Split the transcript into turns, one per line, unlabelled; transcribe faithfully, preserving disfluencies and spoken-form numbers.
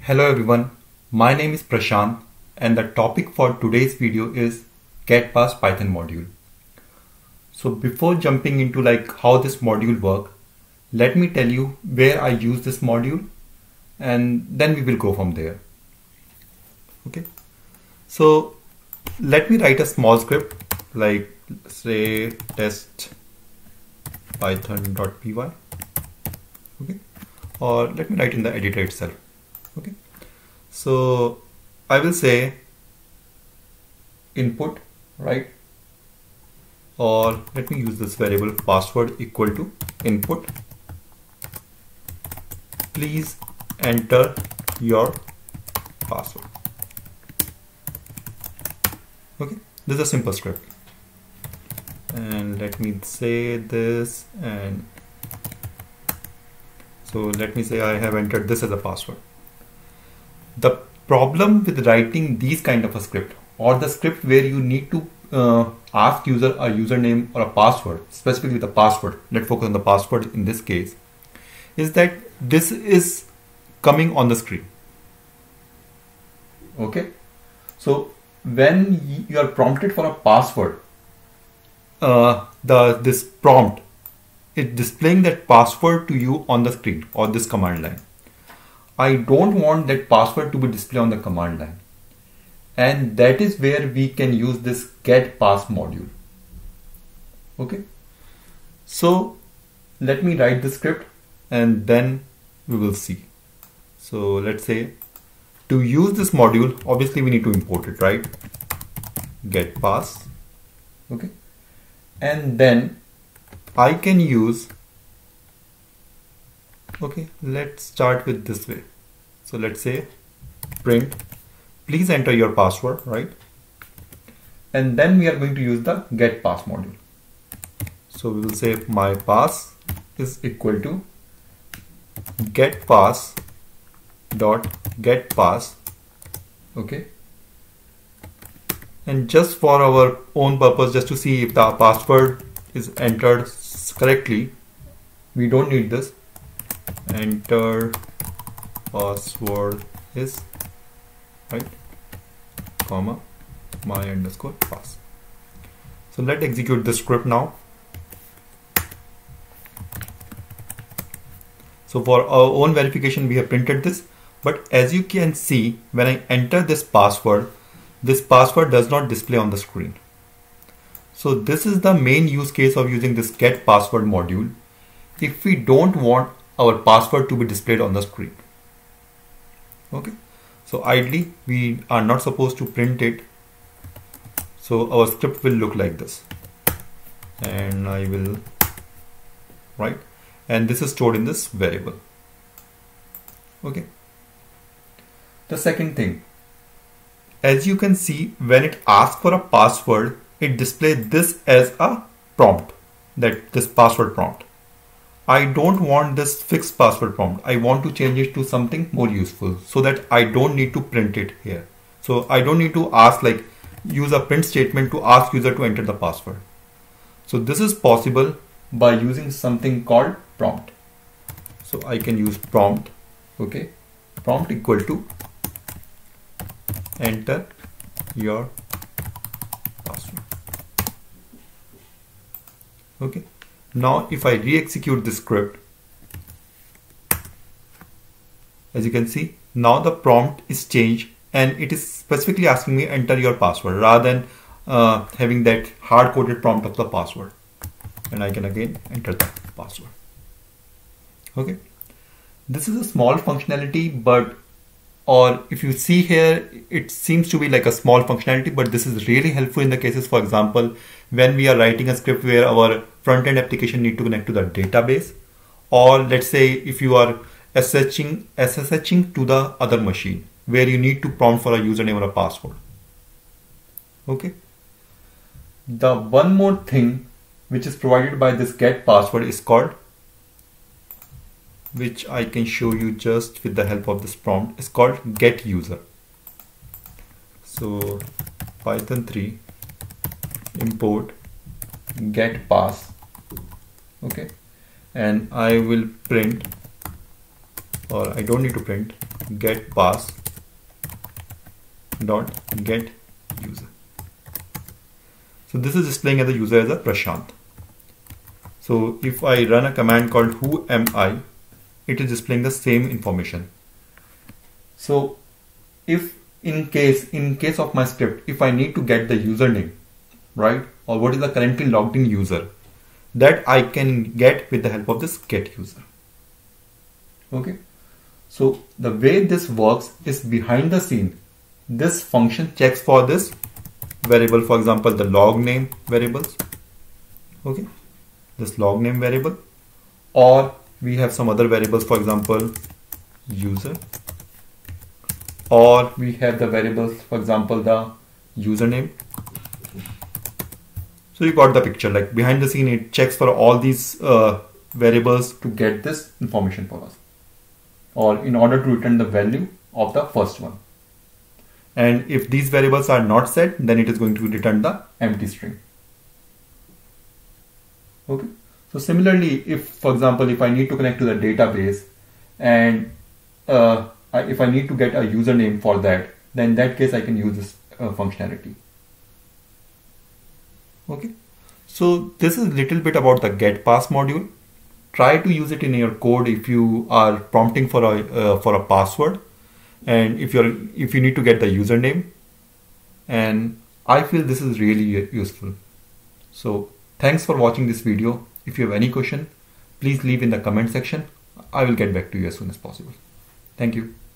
Hello everyone, my name is Prashant and the topic for today's video is get past Python module. So before jumping into like how this module works, let me tell you where I use this module and then we will go from there. Okay, so let me write a small script like say test python.py. Okay, or let me write in the editor itself. Okay, so I will say input, right? Or let me use this variable password equal to input. Please enter your password. Okay, this is a simple script. And let me say this, and so let me say I have entered this as a password. The problem with writing these kind of a script, or the script where you need to uh, ask user a username or a password, specifically the password, let's focus on the password in this case, is that this is coming on the screen. Okay, so when you are prompted for a password, uh, the this prompt is displaying that password to you on the screen or this command line. I don't want that password to be displayed on the command line, and that is where we can use this get pass module. Okay, so let me write the script and then we will see. So let's say to use this module, obviously we need to import it, right? Get pass. Okay, and then I can use, okay, let's start with this way. So let's say print, please enter your password, right? And then we are going to use the get pass module. So we will say my pass is equal to get pass dot get pass. Okay, and just for our own purpose, just to see if the password is entered correctly, we don't need this. Enter password is, right, comma my underscore pass. So let's execute the script now. So for our own verification we have printed this, but as you can see, when I enter this password, this password does not display on the screen. So this is the main use case of using this get password module if we don't want our password to be displayed on the screen. Okay, so ideally we are not supposed to print it, so our script will look like this, and I will write, and this is stored in this variable. Okay, the second thing, as you can see, when it asks for a password, it displays this as a prompt, that this password prompt. I don't want this fixed password prompt. I want to change it to something more useful so that I don't need to print it here. So I don't need to ask, like use a print statement to ask user to enter the password. So this is possible by using something called prompt. So I can use prompt. Okay, prompt equal to enter your password. Okay, now if I re-execute this script, as you can see, now the prompt is changed and it is specifically asking me enter your password rather than uh, having that hard-coded prompt of the password, and I can again enter the password. Okay, this is a small functionality, but or if you see here, it seems to be like a small functionality, but this is really helpful in the cases, for example, when we are writing a script where our front-end application need to connect to the database, or let's say if you are SSHing, SSHing to the other machine where you need to prompt for a username or a password. Okay. The one more thing which is provided by this get password is called, which I can show you just with the help of this prompt, is called get user. So Python three import get pass. Okay, and I will print, or I don't need to print, get pass dot get user. So this is displaying as the user as a Prashant. So if I run a command called who am I, it is displaying the same information. So if in case in case of my script, if I need to get the username, right, or what is the currently logged in user, that I can get with the help of this get user. Okay, so the way this works is behind the scene, this function checks for this variable, for example the log name variables, okay, this log name variable, or we have some other variables, for example user, or we have the variables, for example the username. So you got the picture, like behind the scene it checks for all these uh, variables to get this information for us, or in order to return the value of the first one. And if these variables are not set, then it is going to return the empty string. Okay. So similarly, if for example, if I need to connect to the database and uh, I, if I need to get a username for that, then in that case I can use this uh, functionality. Okay, so this is a little bit about the get pass module. Try to use it in your code if you are prompting for a uh, for a password, and if you're if you need to get the username. And I feel this is really useful. So thanks for watching this video. If you have any question, please leave in the comment section. I will get back to you as soon as possible. Thank you.